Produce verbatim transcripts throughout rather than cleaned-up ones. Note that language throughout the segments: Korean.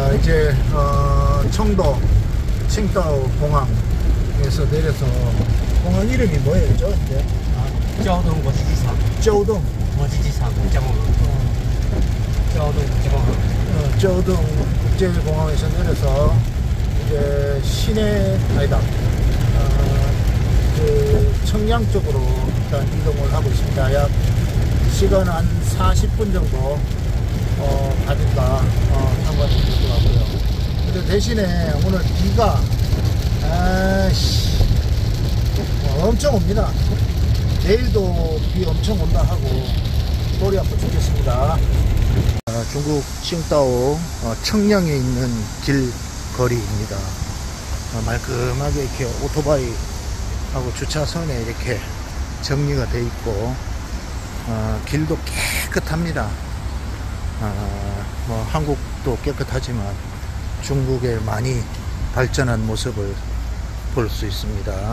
자, 이제 어, 청도 칭다오 공항에서 내려서 공항 이름이 뭐예요? 저 이제 저동 국제기상. 저동 국제기상 국제공항. 어. 저동 국제공항. 어, 저동 국제공항에서 내려서 이제 시내 아니다. 어, 그 청양 쪽으로 일단 이동을 하고 있습니다. 약 시간 한 사십 분 정도 어, 가니까 어, 상관이 될 것 같고요. 근데 대신에 오늘 비가 아씨 어, 엄청 옵니다. 내일도 비 엄청 온다 하고 머리 아파 죽겠습니다. 어, 중국 칭다오 어, 청량에 있는 길거리입니다. 어, 말끔하게 이렇게 오토바이 하고 주차선에 이렇게 정리가 돼 있고 어, 길도 깨끗합니다. 어, 뭐 한국도 깨끗하지만 중국에 많이 발전한 모습을 볼 수 있습니다.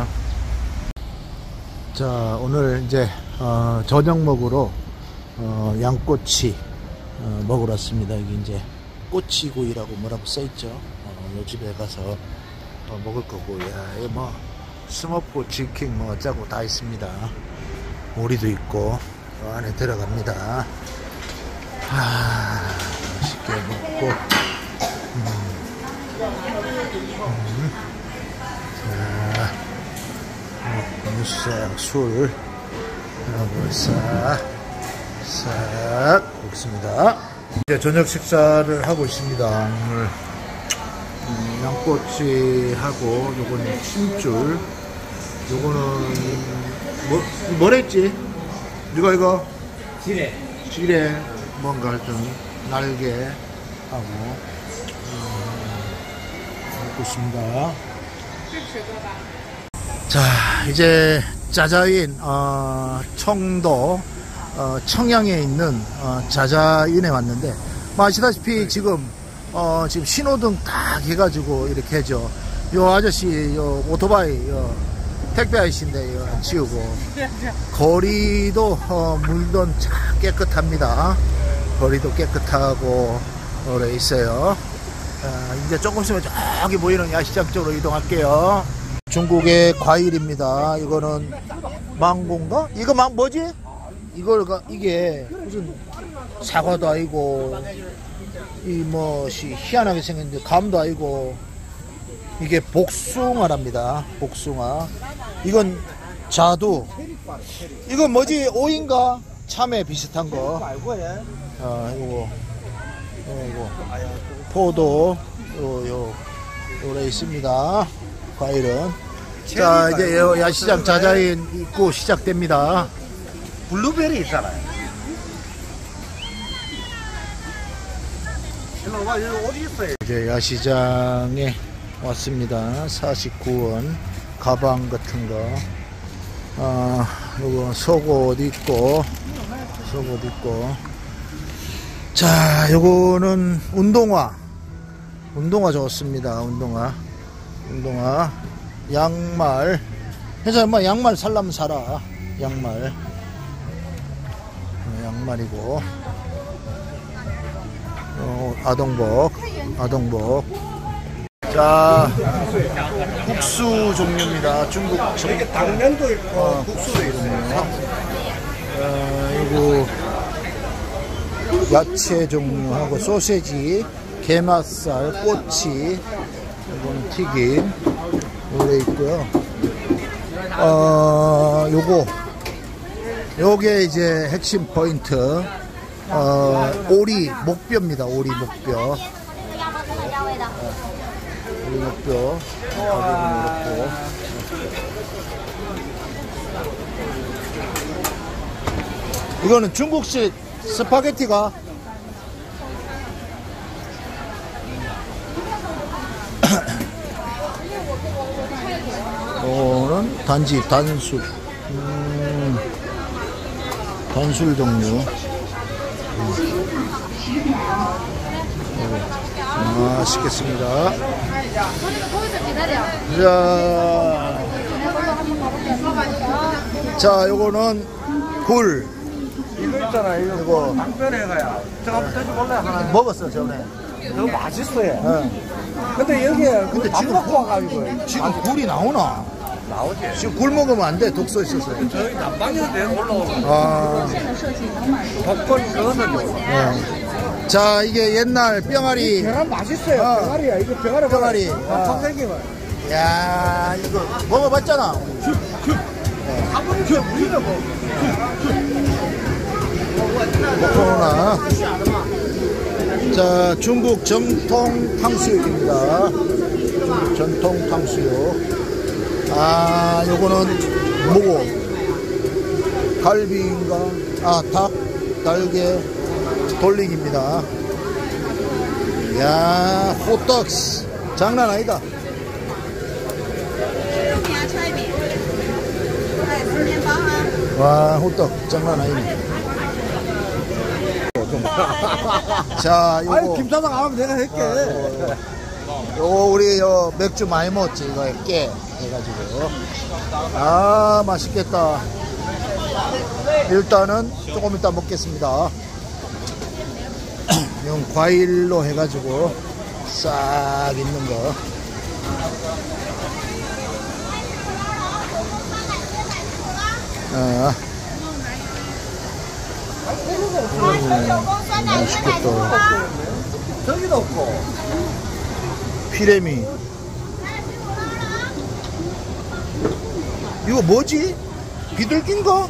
자, 오늘 이제 어, 저녁 먹으러 어, 양꼬치 어, 먹으러 왔습니다. 여기 이제 꼬치구이라고 뭐라고 써있죠. 어, 요 집에 가서 어, 먹을 거고, 야, 이거 뭐 스모프 치킨 뭐 어쩌고 다 있습니다. 오리도 있고 요 안에 들어갑니다. 하, 맛있게 먹고 음. 음. 자, 어, 무싹 술 이런 싹 싹 먹습니다. 이제 저녁 식사를 하고 있습니다. 오늘 음, 양꼬치하고 요거는 침줄, 요거는 뭐 뭐랬지? 이거 이거 지레 지레 뭔가 좀 날개 하고 음, 먹고 있습니다. 자, 이제 자자인 어, 청도 어, 청양에 있는 어, 자자인에 왔는데 뭐 아시다시피 지금 어, 지금 신호등 딱 해가지고 이렇게 해죠. 요 아저씨 요 오토바이 요 택배 아저씨인데 요 치우고 거리도 어, 물도 참 깨끗합니다. 거리도 깨끗하고 오래 있어요. 어, 이제 조금 있으면 저기 보이는 야시장 쪽으로 이동할게요. 중국의 과일입니다. 이거는 망고인가? 이거 망 뭐지? 이걸 이게 무슨 사과도 아니고 이 뭐시 희한하게 생겼는데 감도 아니고 이게 복숭아랍니다. 복숭아. 이건 자두. 이건 뭐지? 오인가? 참외 비슷한 거. 아, 이거, 이거, 포도, 요, 요, 요래 있습니다. 과일은. 자, 이제 야시장 자자인 입구 시작됩니다. 블루베리 있잖아요. 일로 와, 여기 어디 있어요? 이제 야시장에 왔습니다. 사십구 원 가방 같은 거. 아, 요거 속옷 있고, 속옷 있고. 자, 요거는 운동화. 운동화 좋습니다. 운동화. 운동화. 양말. 해서 뭐 양말 살라면 사라. 양말. 양말이고. 어, 아동복. 아동복. 자, 국수 종류입니다. 중국 이게 당면도 있고 어, 국수도 있어요. 어, 이거 야채 종류하고 소세지, 게맛살, 꼬치, 이건 튀김 요래 있고요. 어, 요거 요게 이제 핵심 포인트. 어, 오리 목뼈입니다. 오리 목뼈. 오리 목뼈. 가격은 이렇고. 이거는 중국식 스파게티가 이거는 단지 단술. 음, 단술 종류. 음. 맛있겠습니다. 자, 자, 요거는 굴. 이거 있잖아, 이거. 이거 당면에 가야. 저거 한번 드셔볼래? 하나. 먹었어, 전에. 너무 맛있어요. 예. 근데 여기에 근데 밥 지금 먹고 와가지고 지금 굴이 나오나? 나오지. 지금 굴 먹으면 안 돼. 독소 있어서. 저희 남방인데 올라오고 아, 복권 넣어서 줘. 예. 자, 이게 옛날 병아리. 계란 맛있어요. 아. 병아리야. 이거 병아리 병아리. 아. 아. 생기면. 야, 이거 먹어봤잖아. 한번 줘. 우리는 뭐. 먹고나. 자, 중국 정통 탕수육입니다. 전통 탕수육. 아, 요거는 뭐고? 갈비인가? 아, 닭, 달걀, 돌리기입니다. 야, 호떡스. 장난 아니다. 와, 호떡. 장난 아니네. 자, 요거. 아니, 김사장 안 하면 내가 할게. 아, 요거 우리 요 맥주 많이 먹었지. 이거 깨 해가지고. 아, 맛있겠다. 일단은 조금 이따 먹겠습니다. 이건 과일로 해가지고 싹 있는 거. 아. 음, 맛있겠다. 저기도 없고. 피레미. 이거 뭐지? 비둘기인가?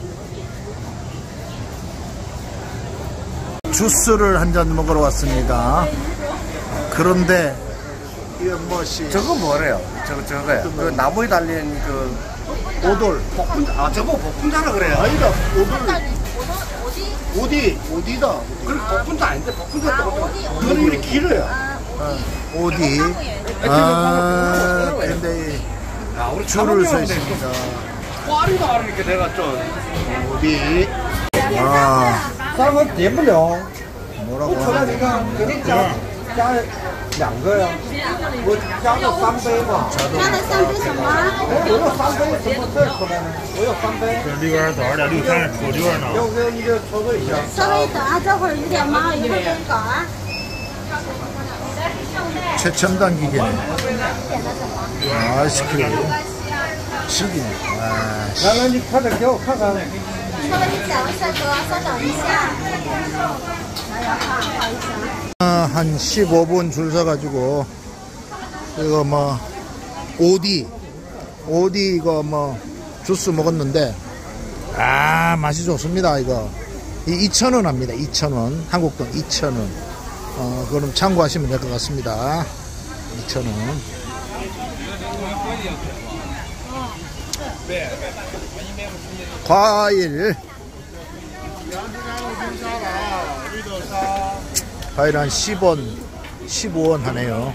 주스를 한 잔 먹으러 왔습니다. 그런데 이건 뭐지? 저거 뭐래요? 저거 저거야. 그 나무에 달린 그 오돌. 복분 아 저거 복분자라 그래요. 아니다. 오디. 오디. 오디다. 그래 복분자 아닌데 복분자 또 그거는 이렇게 길어요. 오디. 아, 근데 아, 우리 줄을 서 있습니다. 꽈리가 이렇게 내가 좀 오디. 아, 쌀은 예쁘요. 뭐라고 出来 하는데? 你看，给你加加两个呀，我加了三杯嘛。 加了三杯什么？ 哎，我有三杯，怎么这出来呢？我有三杯。 这里边多少点？六三出里边呢？ 要不给你这操作一下。 稍微等啊，这会儿有点忙，一会儿给你搞啊。 최첨단 기계네. 아이스크림. 튀김. 아, 来来，你快点给我看看。 稍微你等一下，哥，稍等一下。来来，不好意思啊。 아, 한 십오 분 줄 서가지고, 이거 뭐, 오디, 오디 이거 뭐, 주스 먹었는데, 아, 맛이 좋습니다, 이거. 이 이천 원 합니다, 이천 원. 한국 돈 이천 원. 어, 그럼 참고하시면 될 것 같습니다. 이천 원. 과일. 과일 한 십 원, 십오 원 하네요.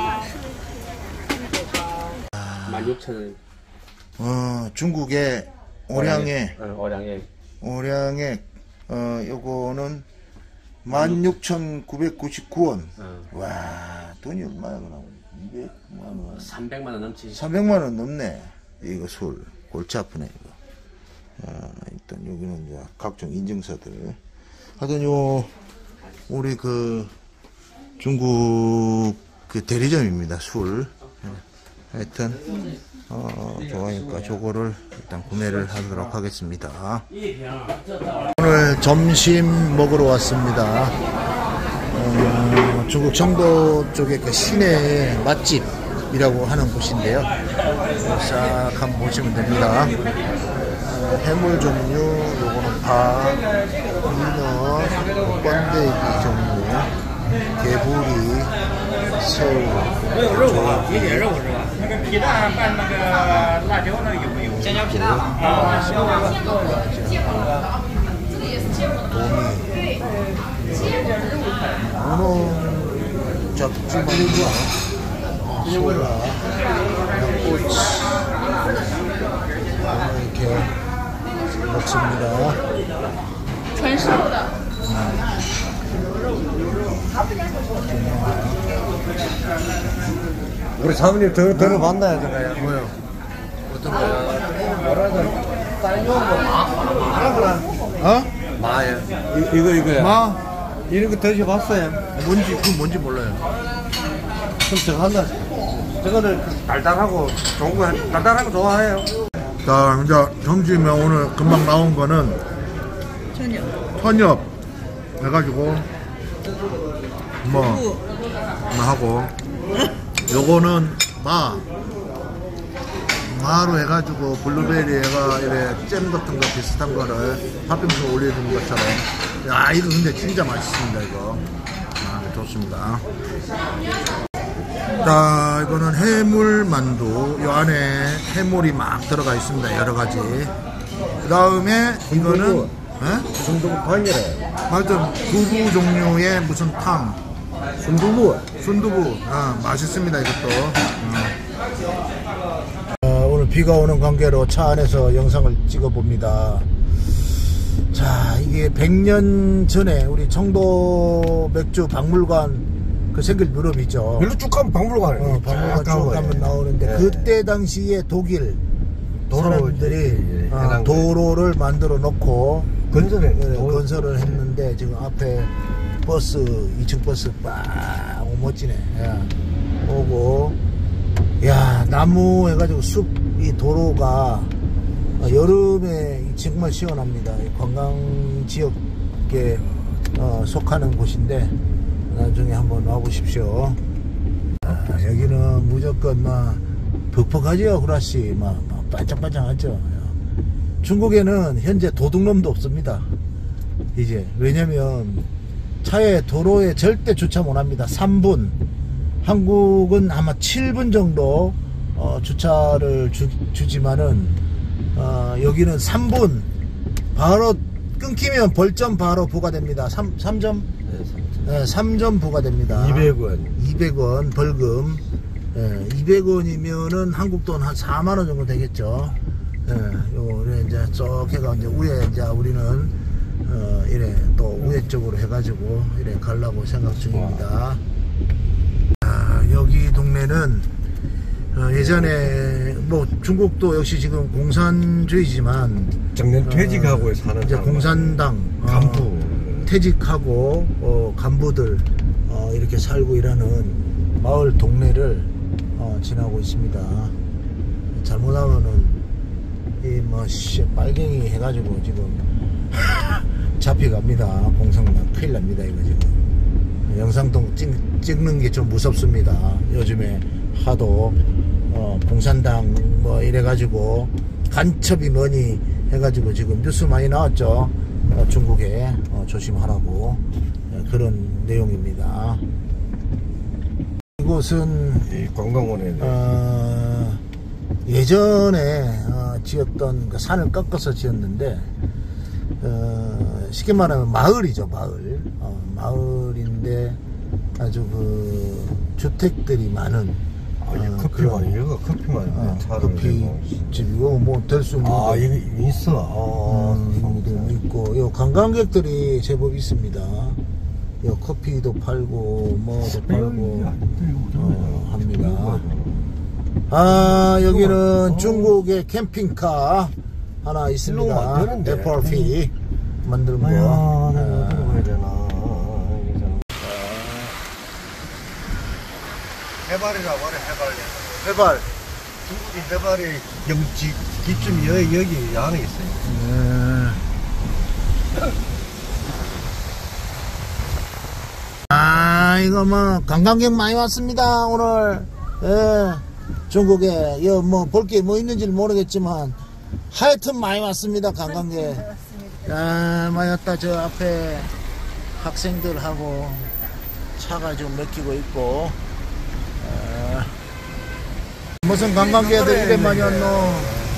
만 육천 원. 어, 중국의 오량액, 어, 오량액. 오량액, 어, 요거는 만 육천구백구십구 원. 어. 와, 돈이 얼마야, 그럼? 이백만 원. 삼백만 원 넘지. 삼백만 원 넘네. 이거 술. 골치 아프네, 이거. 아, 일단 여기는 이제 각종 인증서들. 하여튼 요, 우리 그, 중국 그 대리점입니다, 술. 하여튼, 어, 좋아하니까 저거를 일단 구매를 하도록 하겠습니다. 오늘 점심 먹으러 왔습니다. 어, 중국 청도 쪽에 그 시내 맛집이라고 하는 곳인데요. 싹 한번 보시면 됩니다. 어, 해물 종류, 요거는 밥, 민어, 번데기 종류, 개구리, 새우, 我有肉啊，也点肉是吧？那个皮蛋拌那个辣椒那有没有？尖椒皮蛋啊，行吧。 문어 잡지만 소라, 꼬치 이렇게 먹습니다. 우리 사모님 더 들어봤나요, 저거요? 뭐요? 어떤 거요? 뭐라든 쌀용 뭐 마, 마라구나. 어? 마요. 이, 이거 이거야. 마? 이런 거 드셔봤어요? 뭔지, 그 뭔지 몰라요. 그럼 저거 한다. 저거는 달달하고 좋은 거, 달달한 거 좋아해요. 자, 이제 점심에 오늘 금방 나온 거는 천엽. 천엽 해가지고 뭐, 뭐 하고 요거는 마 마로 해가지고 블루베리가 이래 잼 같은 거 비슷한 거를 팥빙수 올려주는 것처럼. 야, 이거 근데 진짜 맛있습니다. 이거 아, 좋습니다. 자, 이거는 해물 만두. 요 안에 해물이 막 들어가 있습니다. 여러 가지. 그 다음에 이거는 순두부탕이래. 하여튼 두부 종류의 무슨 탕. 순두부. 순두부. 아, 맛있습니다. 이것도. 어, 오늘 비가 오는 관계로 차 안에서 영상을 찍어 봅니다. 자, 이게 백 년 전에 우리 청도 맥주 박물관 그 생길 무렵이죠. 별로 쭉 가면 박물관에. 어, 박물관 쭉 가면 나오는데 네. 그때 당시에 독일 도로 사람들이 예, 예, 어, 해당 도로를 만들어 놓고 건설해. 네, 도- 건설을 했는데 지금 앞에 버스 이 층 버스 빡 오, 멋지네. 야, 오고 야, 나무 해가지고 숲 이 도로가 어, 여름에 정말 시원합니다. 이 관광 지역에 어, 속하는 곳인데 나중에 한번 와보십시오. 아, 여기는 무조건 막 벅벅하죠. 후라시 막, 막 반짝반짝하죠. 중국에는 현재 도둑놈도 없습니다. 이제 왜냐면 차에 도로에 절대 주차 못합니다. 삼 분. 한국은 아마 칠 분 정도 어, 주차를 주, 주지만은 어, 여기는 삼 분 바로 끊기면 벌점 바로 부과됩니다. 삼, 삼 점? 네, 삼 점 부과됩니다. 이백 원. 이백 원 벌금. 예, 이백 원이면은 한국 돈 한 사만 원 정도 되겠죠. 예, 요, 이래 이제 쭉 해가 이제 위에 이제 우리는 어, 이래 또 위에 쪽으로 해가지고 이래 가려고 생각 중입니다. 아, 여기 동네는 어, 예전에 뭐 중국도 역시 지금 공산주의지만 정년 퇴직하고 어, 사는 이제 사람. 공산당 어, 간부. 퇴직하고 어, 간부들 어, 이렇게 살고 일하는 마을 동네를 어, 지나고 있습니다. 잘못하면은 이뭐 빨갱이 해가지고 지금 잡혀갑니다. 공산당 큰일 납니다. 이거 지금 영상통 찍, 찍는 게 좀 무섭습니다. 요즘에 하도 어, 공산당 뭐 이래가지고 간첩이 뭐니 해가지고 지금 뉴스 많이 나왔죠. 어, 중국에 어, 조심하라고 예, 그런 내용입니다. 이곳은 이 관광원에. 어, 예전에 어, 지었던 그 산을 꺾어서 지었는데 어, 쉽게 말하면 마을이죠. 마을 어, 마을인데 아주 그 주택들이 많은 아, 이게 어, 커피만, 그런, 이거 커피만. 어, 차를 커피집이고 뭐 될 수 있는 아, 거. 이거 있어. 아, 음, 도 있고, 요 관광객들이 제법 있습니다. 요 커피도 팔고, 뭐도 팔고, 어, 합니다. 아, 여기는 중국의 캠핑카 하나 있습니다. 만드는데. 에프알피 만드는 거. 아야, 내가 아, 어디로 가야 되나. 해발이라고 하래, 해발. 해발. 중국의 해발이 영지, 기점이 여기, 여기 안에 있어요. 네. 아, 이거 뭐 관광객 많이 왔습니다 오늘. 예, 중국에 뭐볼 게 뭐 있는지 모르겠지만 하여튼 많이 왔습니다 관광객. 야, 많이 왔다. 저 앞에 학생들하고 차가 좀 막히고 있고. 아, 무슨 관광객들 이래 많이 왔노?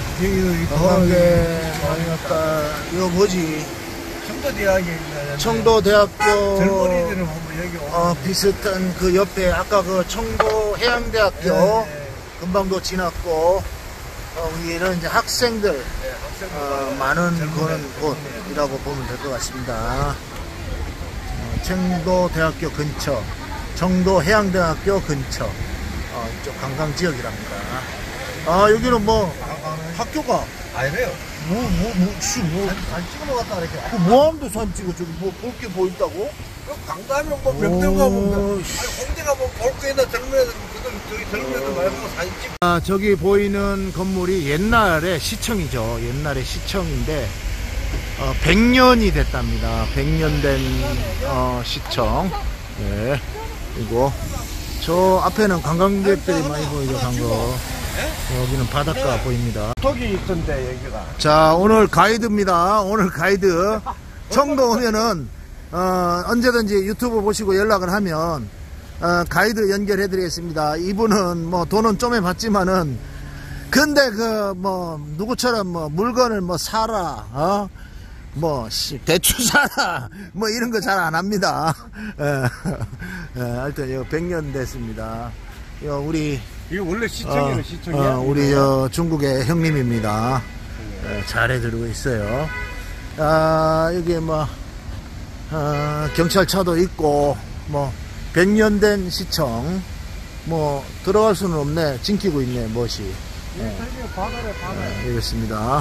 관광객 많이 왔다. 이거 뭐지? 청도대학에 있는 청도대학교 젊은이들은 보면 여기 오는 어, 비슷한 그 옆에 아까 그 청도해양대학교 네, 금방도 지났고 어, 여기는 이제 학생들 네, 학생들 어, 많은 그런 곳이라고 보면 될 것 같습니다. 어, 청도대학교 근처, 청도해양대학교 근처 어, 이쪽 관광지역이랍니다. 아, 여기는 뭐 학교가 아니래요. 뭐, 뭐, 뭐, 씨, 뭐. 안 찍어 먹었다 그렇게. 그 뭐하는데 사진 찍어? 저기 뭐, 볼 게 보인다고? 강가면 뭐 명동 가면 오, 뭐, 아니 홍대 가면 볼 게 있나 들면서 그들 저기 들면서 말고 사진 찍. 아, 저기 보이는 건물이 옛날에 시청이죠. 옛날에 시청인데, 어, 백 년이 됐답니다. 백 년 된, 어, 시청. 네. 그리고, 저 앞에는 관광객들이 많이 보이죠, 방금. 여기는 바닷가 보입니다. 거기 있던데 여기가. 자, 오늘 가이드입니다. 오늘 가이드. 청도 오면은, 어, 언제든지 유튜브 보시고 연락을 하면, 어, 가이드 연결해 드리겠습니다. 이분은 뭐 돈은 좀 해봤지만은, 근데 그, 뭐, 누구처럼 뭐 물건을 뭐 사라, 어? 뭐, 씨, 대추 사라, 뭐 이런 거 잘 안 합니다. 예, 예, 하여튼, 이거 백 년 됐습니다. 이거 우리, 이거 원래 시청이에요, 어, 시청이야. 어, 우리 저 중국의 형님입니다. 예, 잘해드리고 있어요. 아, 여기 뭐, 어, 경찰차도 있고, 뭐, 백 년 된 시청, 뭐, 들어갈 수는 없네. 징키고 있네, 멋이. 예. 바다래, 바다래. 예, 알겠습니다.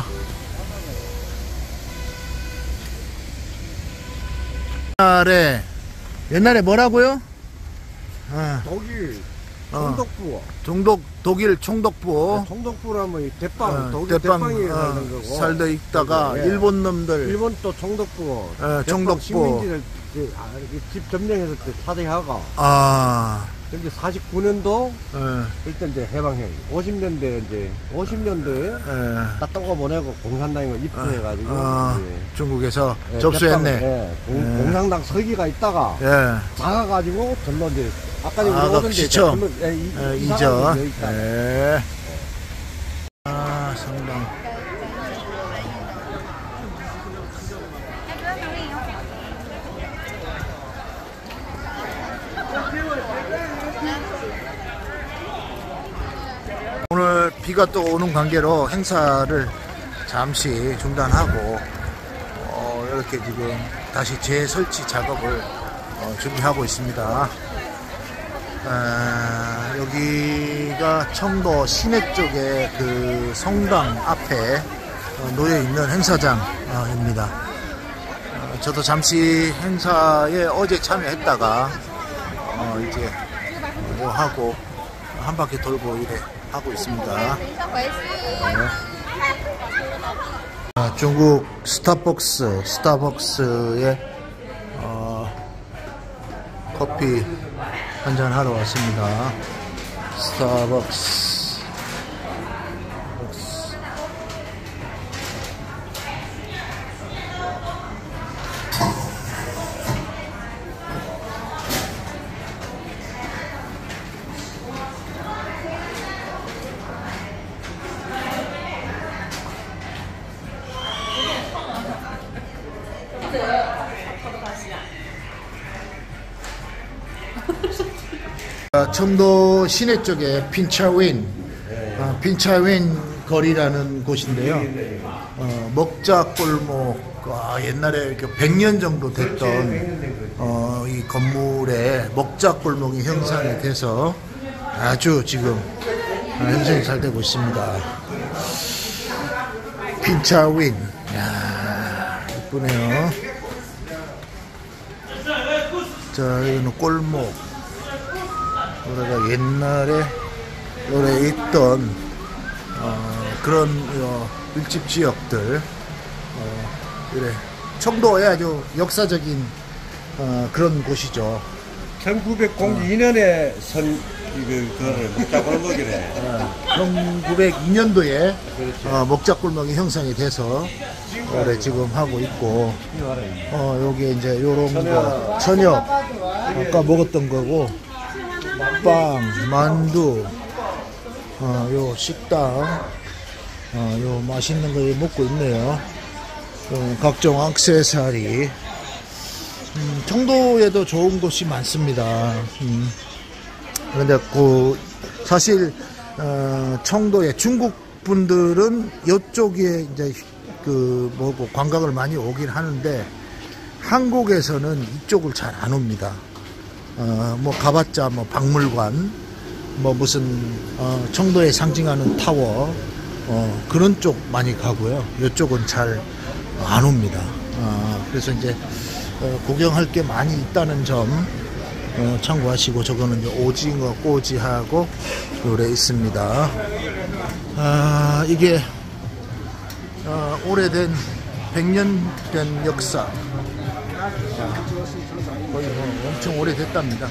옛날에, 옛날에 뭐라고요? 어, 독일, 어, 총독부. 중독, 독일 총독부. 총독부라면 이 대빵, 어, 독일 대빵, 대빵이 어, 살던 거고. 살다 있다가 예. 일본 놈들, 일본 또 총독부. 예, 대빵 총독부. 식민지를 이제 아, 이렇게 집 점령해서 또 사대하고. 아, 근데 사십구 년도 예, 일단 이제 해방해. 오십 년대 이제 오십 년도에 예. 딱 떠고 보내고 공산당이 입주해가지고. 아, 이제 중국에서 예, 접수했네. 대빵, 예, 공, 예. 공산당 서기가 있다가 예. 나가가지고 전로 이제 아까 전에 아, 오던데 시청. 전로, 예, 이, 예, 이 사람이 이전. 여기 있다. 예. 아, 성당. 오늘 비가 또 오는 관계로 행사를 잠시 중단하고 어, 이렇게 지금 다시 재설치 작업을 어, 준비하고 있습니다. 아, 여기가 청도 시내 쪽에 그 성당 앞에 어, 놓여 있는 행사장입니다. 어, 저도 잠시 행사에 어제 참여했다가 어, 이제 뭐 하고 한 바퀴 돌고 이래 하고 있습니다. 네. 아, 중국 스타벅스, 스타벅스에 어, 커피 한잔 하러 왔습니다. 스타벅스. 청도 시내 쪽에 핀차윈, 어, 핀차윈 거리라는 곳인데요. 어, 먹자골목, 아, 옛날에 백 년 정도 됐던 어, 이 건물에 먹자골목이 형성이 돼서 아주 지금 형성이 잘 되고 있습니다. 핀차윈, 야, 이쁘네요. 자, 여기는 골목. 우리가 옛날에 요래 있던 어, 그런 어, 밀집 지역들, 어, 그래 청도에 아주 역사적인 어, 그런 곳이죠. 천구백이 년에 선 그 그거를 먹자골목이래. 천구백이 년도에 어, 먹자골목이 형성이 돼서 그래 지금 하고 있고, 어, 여기 이제 요런 거 저녁 아까 먹었던 거고. 빵, 만두, 어, 요 식당, 어, 요 맛있는 거 먹고 있네요. 어, 각종 액세서리. 음, 청도에도 좋은 곳이 많습니다. 음. 그런데 그 사실 어, 청도에 중국 분들은 이쪽에 이제 그 뭐고 관광을 많이 오긴 하는데 한국에서는 이쪽을 잘 안 옵니다. 어, 뭐, 가봤자, 뭐, 박물관, 뭐, 무슨, 어, 청도에 상징하는 타워, 어, 그런 쪽 많이 가고요. 이쪽은 잘 안 옵니다. 어, 그래서 이제 어, 구경할 게 많이 있다는 점 어, 참고하시고, 저거는 이제 오징어 꼬지하고 요래 있습니다. 아, 이게 어, 오래된 백 년 된 역사, 아, 거의 뭐 엄청 오래됐답니다.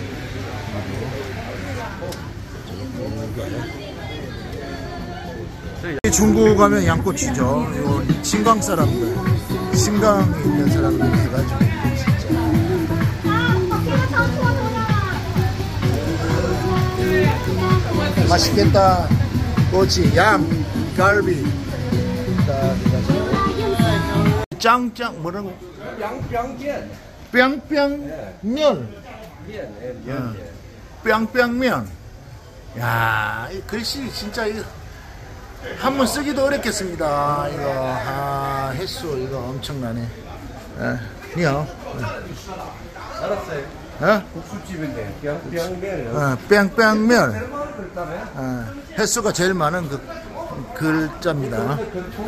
중국 가면 양꼬치죠. 요 신강 사람들, 신강에 있는 사람들 해가지고 진짜 맛있겠다. 꼬치, 양, 갈비. 짱짱 뭐라고? 뿅뿅면. 뿅뿅면. 면, 뿅뿅면. 야, 이 글씨 진짜 이거 한번 쓰기도 어렵겠습니다. 이거 아, 횟수 이거 엄청나네. 예, 니요. 알았어요. 어? 국수집인데 뿅뿅면. 어, 뺑뺑면. 어, 횟수가 제일 많은 그 글자입니다.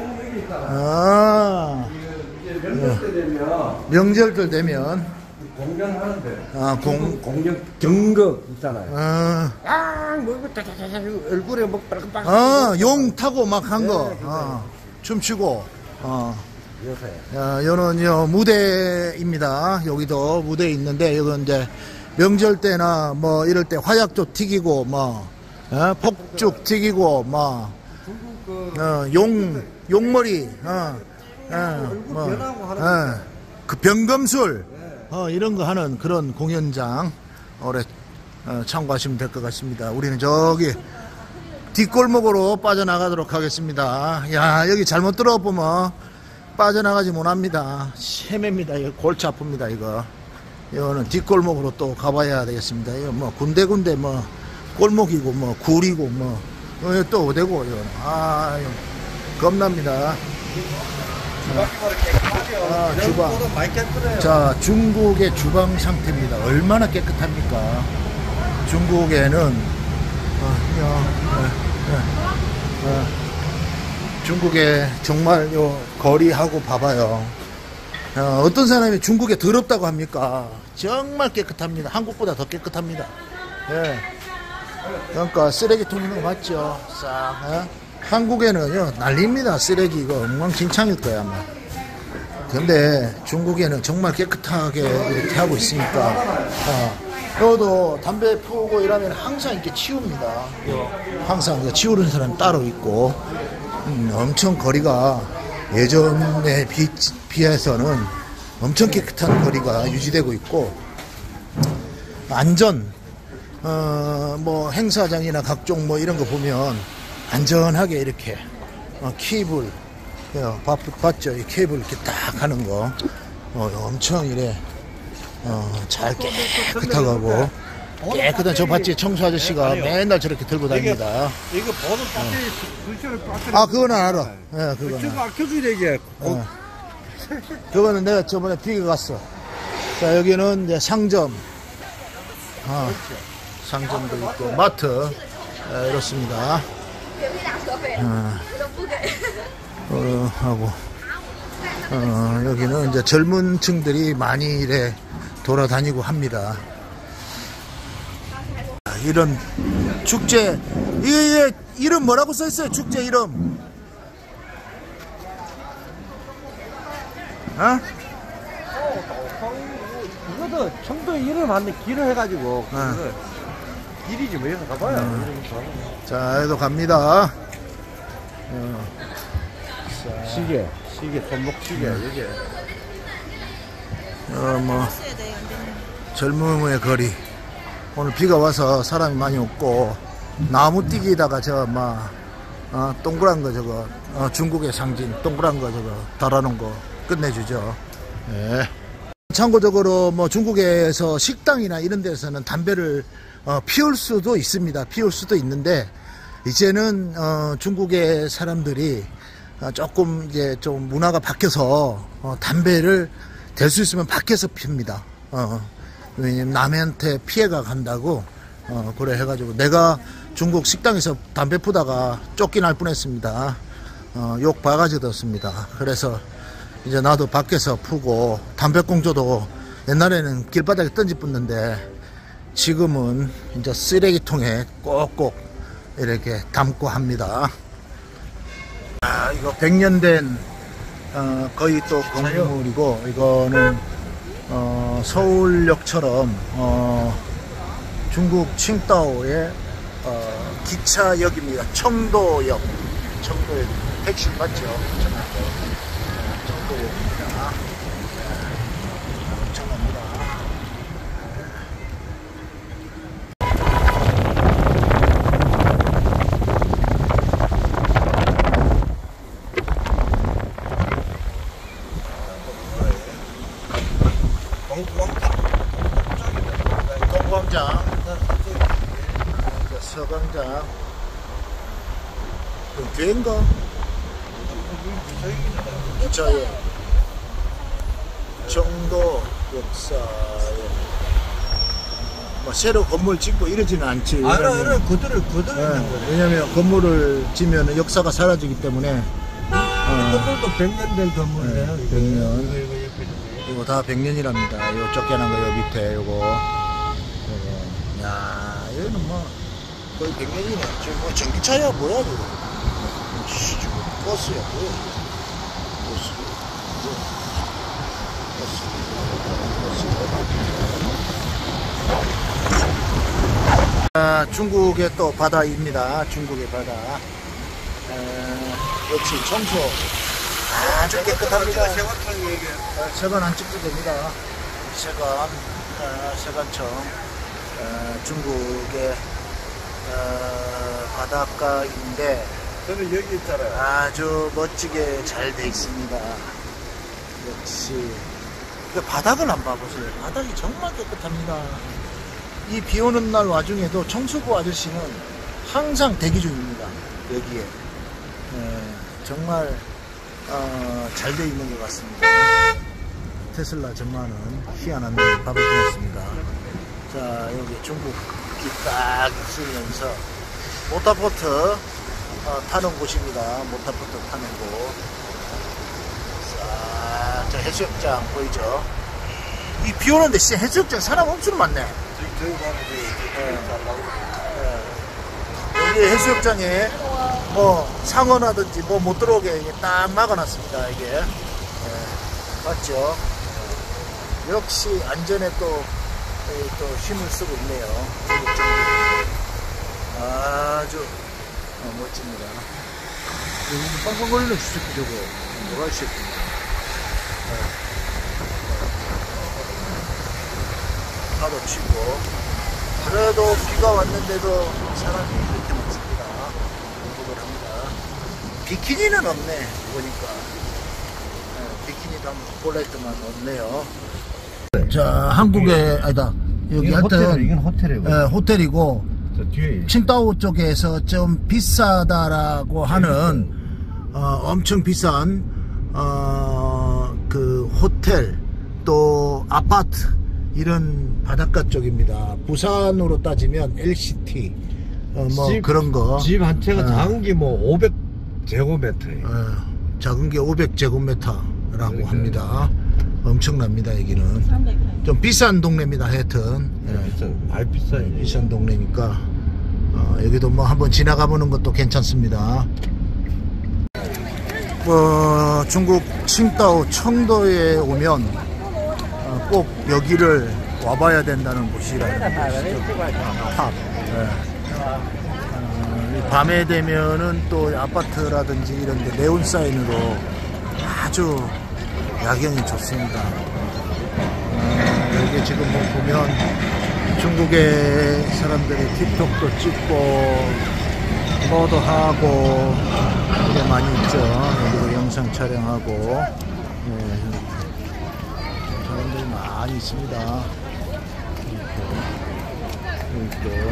아, 명절 때 되면 명절들 되면 공연하는데. 아, 공, 공연 경극 있잖아요. 어, 아, 뭐 이거 다다다다 얼굴에 뭐 빨간 어, 용 타고 막 한 거, 어, 춤추고, 어. 요새. 어, 요는 요 무대입니다. 여기도 무대 있는데, 이건 이제 명절 때나 뭐 이럴 때 화약도 튀기고, 뭐, 어, 폭죽 튀기고, 뭐, 어, 용, 용머리, 어, 어, 뭐, 어, 그 병검술, 어, 이런 거 하는 그런 공연장, 올해, 어, 참고하시면 될 것 같습니다. 우리는 저기, 뒷골목으로 빠져나가도록 하겠습니다. 야, 여기 잘못 들어보면, 빠져나가지 못합니다. 헤맵니다. 이거 골치 아픕니다. 이거 이거는 뒷골목으로 또 가봐야 되겠습니다. 이거 뭐 군데군데 뭐 골목이고 뭐 굴이고 뭐 어, 또 어디고 이거 아 이거 겁납니다. 아, 주방. 자, 중국의 주방 상태입니다. 얼마나 깨끗합니까? 중국에는 어, 어, 어, 어. 중국에 정말 요 거리하고 봐봐요. 어, 어떤 사람이 중국에 더럽다고 합니까? 정말 깨끗합니다. 한국보다 더 깨끗합니다. 예. 그러니까 쓰레기통 있는 거 맞죠? 싹. 예? 한국에는요 난립니다. 쓰레기 이거 엉망진창일 거야 아마. 근데 중국에는 정말 깨끗하게 이렇게 하고 있으니까. 어. 여도 담배 피우고 이러면 항상 이렇게 치웁니다. 항상 치우는 사람 따로 있고. 음, 엄청 거리가 예전에 비, 비해서는 엄청 깨끗한 거리가 유지되고 있고, 안전, 어, 뭐 행사장이나 각종 뭐 이런 거 보면 안전하게 이렇게 어, 케이블, 어, 봤, 봤죠? 이 케이블 이렇게 딱 하는 거, 어, 엄청 이래 어, 잘 깨끗하고 깨끗한 저 봤지? 청소 아저씨가 맨날 저렇게 들고 다닙니다. 이거 보는 배터리 불철을 배터리. 아, 그거는 알아. 예, 그거는. 저거 아껴줘야 되지. 어. 그거는 내가 저번에 비교 갔어. 자, 여기는 이제 상점. 아, 상점도 있고, 마트. 예, 이렇습니다. 어, 어, 하고, 어, 여기는 이제 젊은 층들이 많이 이래 돌아다니고 합니다. 이런 축제, 이게 이름 뭐라고 써있어요? 축제 이름? 어? 이것도 청도 이름 하는 길을 해가지고 어. 길이 좀 해서 가봐요. 어. 자, 여기도 갑니다. 어. 시계, 시계, 손목 시계, 여기. 어, 뭐 젊음의 거리. 오늘 비가 와서 사람이 많이 없고, 나무뛰기에다가 저 막 어, 동그란 거 저거 어, 중국의 상징 동그란 거 저거 달아놓은 거 끝내주죠. 예. 참고적으로 뭐 중국에서 식당이나 이런 데서는 담배를 어, 피울 수도 있습니다. 피울 수도 있는데 이제는 어, 중국의 사람들이 어, 조금 이제 좀 문화가 바뀌어서 어, 담배를 될 수 있으면 밖에서 핍니다. 어, 왜냐면 남한테 피해가 간다고 어, 그래 해가지고 내가 중국 식당에서 담배 피우다가 쫓겨날 뻔했습니다. 어, 욕 바가지 뒀습니다. 그래서 이제 나도 밖에서 푸고 담배꽁초도 옛날에는 길바닥에 던지붙는데 지금은 이제 쓰레기통에 꼭꼭 이렇게 담고 합니다. 아, 이거 백 년 된 어, 거의 또 건물이고 이거는 어, 서울역처럼 어, 중국 칭다오의 어, 기차역입니다. 청도역. 청도역. 택시 맞죠? 청도역입니다. 엄청납니다. 동광장, 서광장, 교회인가? 기차에 정도 역사에 뭐 새로 건물 짓고 이러지는 않지. 아, 그래, 그래, 그대로, 그대로 예, 있는 거네. 왜냐면 건물을 지면 역사가 사라지기 때문에 어, 건물도 백 년 된 건물이에요. 네, 백 년. 이거 다 백 년이랍니다. 요 쫓겨난 거 요 밑에 요거. 요거. 야, 여기는 뭐 거의 백 년이네. 지금 뭐 전기차야 뭐야 이거. 씨, 지금 버스야 뭐야. 버스. 뭐. 버스. 버스. 아, 중국의 또 바다입니다. 중국의 바다. 에, 역시 청소 아주 깨끗합니다. 세관탕이 이게. 어, 세관 안 찍도 됩니다. 세관, 어, 세관청, 어, 중국의 어, 바닷가인데 저는 여기 있잖아요. 아주 멋지게 잘 돼 있습니다. 역시 그 바닥을 안 봐보세요. 바닥이 정말 깨끗합니다. 이 비 오는 날 와중에도 청소부 아저씨는 항상 대기 중입니다. 여기에 예, 정말 어, 잘 돼 있는 것 같습니다. 테슬라 전만은 희한한 밥을 보냈습니다. 자, 여기 중국이 딱 있으면서 모터보트 어, 타는 곳입니다. 모터보트 타는 곳. 자, 저 해수욕장 보이죠? 이 비 오는데 진짜 해수욕장 사람 엄청 많네. 저희 가는데 여기 해수욕장에 뭐 상어라든지 뭐 못 들어오게 이게 딱 막아놨습니다. 이게 예, 맞죠? 역시 안전에 또, 예, 또 힘을 쓰고 있네요. 아주 어, 멋집니다. 여기 빵빵 걸리는 주새끼 저거 뭐가 이 새끼입니다. 예. 파도 치고 그래도 비가 왔는데도 사람이 이렇게 많습니다. 공부를 합니다. 비키니는 없네 보니까. 네, 비키니도 한번 볼라 했더만 없네요. 자, 한국에 아니다 여기 하여튼 이건 호텔이고. 예, 호텔이고 저 뒤에 칭다오 쪽에서 좀 비싸다라고 하는 어, 엄청 비싼 어, 그 호텔 또 아파트 이런 바닷가 쪽입니다. 부산으로 따지면 엘시티 어, 뭐 집, 그런 거. 집 한 채가 어, 작은 게 뭐 오백 제곱미터예요. 어, 작은 게 오백 제곱미터라고 그러니까요. 합니다. 엄청납니다. 여기는 좀 비싼 동네입니다. 하여튼 예. 비싼, 많이 비싸요. 비싼 동네니까 어, 여기도 뭐 한번 지나가 보는 것도 괜찮습니다. 어, 중국 칭다오 청도에 오면 어, 꼭 여기를 와봐야 된다는 곳이라는 탑. 예. 어, 이 밤에 되면은 또 아파트라든지 이런 데 네온 사인으로 아주 야경이 좋습니다. 어, 여기 지금 뭐 보면 중국의 사람들이 틱톡도 찍고 뭐도 하고 이게 많이 있죠. 여기도 영상 촬영하고 예, 사람들이 많이 있습니다. 이렇게, 이렇게.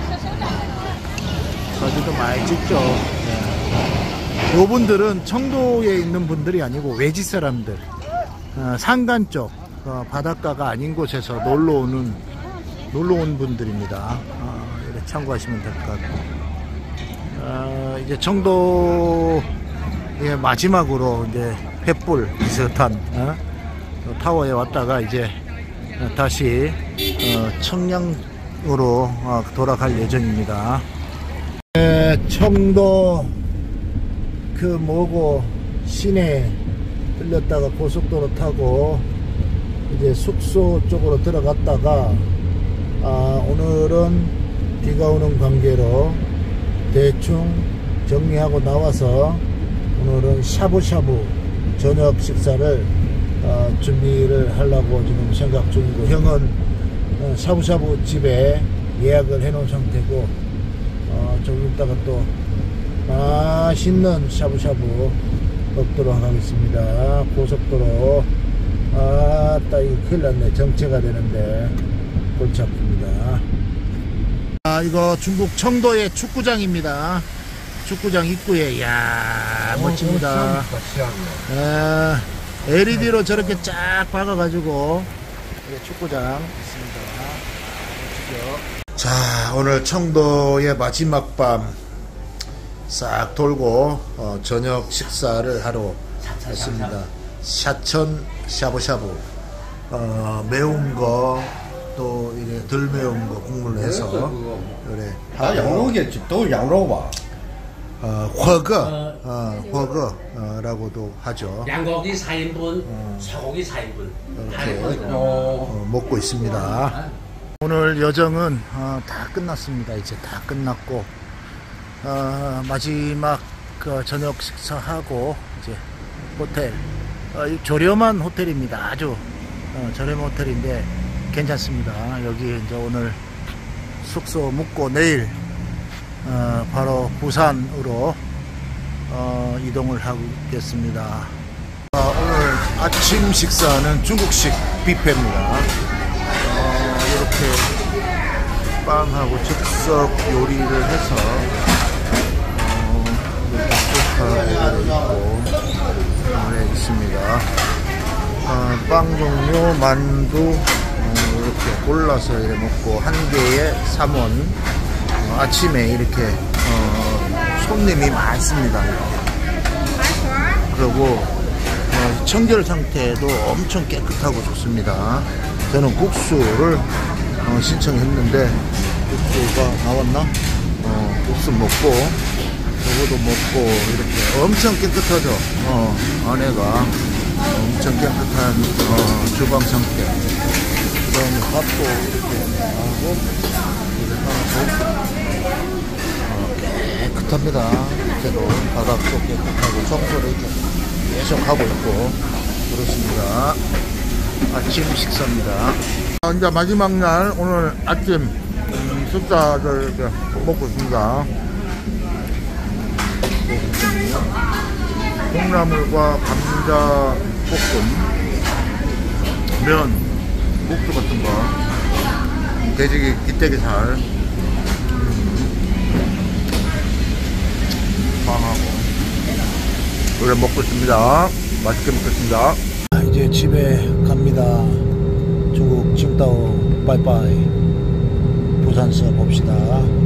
사진도 많이 찍죠. 예. 이분들은 청도에 있는 분들이 아니고 외지 사람들, 어, 산간 쪽 어, 바닷가가 아닌 곳에서 놀러 오는 놀러 온 분들입니다. 어, 이렇게 참고하시면 될 것 같고, 어, 이제 청도 예, 마지막으로 이제 횃불 비슷한 어? 타워에 왔다가 이제 다시 어, 청량으로 어, 돌아갈 예정입니다. 예, 청도 그 뭐고 시내 들렸다가 고속도로 타고 이제 숙소 쪽으로 들어갔다가 아, 오늘은 비가 오는 관계로 대충 정리하고 나와서 오늘은 샤브샤브 저녁 식사를 어, 준비를 하려고 지금 생각 중이고, 형은 어, 샤브샤브 집에 예약을 해 놓은 상태고, 어, 조금 있다가 또 맛있는 샤브샤브 먹도록 하겠습니다. 고속도로 아따 이거 큰일 났네. 정체가 되는데 골치 아픕니다. 아, 이거 중국 청도의 축구장입니다. 축구장 입구에, 이야, 멋집니다. 아, 엘이디로 저렇게 쫙 박아가지고, 이게 축구장 있습니다. 멋지죠? 자, 오늘 청도의 마지막 밤 싹 돌고, 어, 저녁 식사를 하러 왔습니다. 샤천 샤브샤브. 어, 매운 거, 또, 이게 덜 매운 거 국물로 해서, 그래. 아, 양로게 또 양로吧 어, 허거, 어, 허거라고도 하죠. 양고기 사 인분, 소고기 사 인분. 이렇게 어, 먹고 있습니다. 오늘 여정은 어, 다 끝났습니다. 이제 다 끝났고, 어, 마지막 그 저녁 식사하고 이제 호텔, 어, 이 저렴한 호텔입니다. 아주 어, 저렴한 호텔인데 괜찮습니다. 여기 이제 오늘 숙소 묵고 내일 어, 바로 부산으로 어, 이동을 하겠습니다. 어, 오늘 아침 식사는 중국식 뷔페입니다. 어, 이렇게 빵하고 즉석 요리를 해서 어, 이렇게 소파에 있고 네, 있습니다. 어, 빵 종류 만두 어, 이렇게 골라서 이렇게 먹고 한 개에 삼 원. 어, 아침에 이렇게 어, 손님이 많습니다. 그리고 어, 청결 상태도 엄청 깨끗하고 좋습니다. 저는 국수를 어, 신청했는데 국수가 나왔나? 어, 국수 먹고 요거도 먹고 이렇게 엄청 깨끗하죠. 어, 안에가 엄청 깨끗한 어, 주방 상태. 그다음에 밥도 이렇게 나오고 하고 어, 깨끗합니다. 밑에도 바닥도 깨끗하고 청소를 이렇게 계속 하고 있고 그렇습니다. 아침 식사입니다. 아, 이제 마지막 날 오늘 아침 음, 식사를 이렇게 먹고 있습니다. 콩나물과 감자 볶음, 면, 국수 같은 거, 돼지기 기대기 살, 빵하고 그래 먹고 있습니다. 맛있게 먹겠습니다. 이제 집에 갑니다. 중국 칭다오 빠이빠이. 부산서 봅시다.